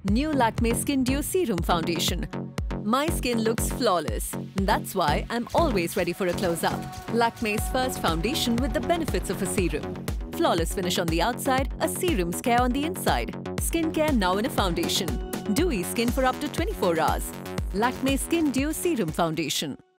New Lakme Skin Dew Serum Foundation. My skin looks flawless. That's why I'm always ready for a close-up. Lakme's first foundation with the benefits of a serum. Flawless finish on the outside, a serum's care on the inside. Skincare now in a foundation. Dewy skin for up to 24 hours. Lakme Skin Dew Serum Foundation.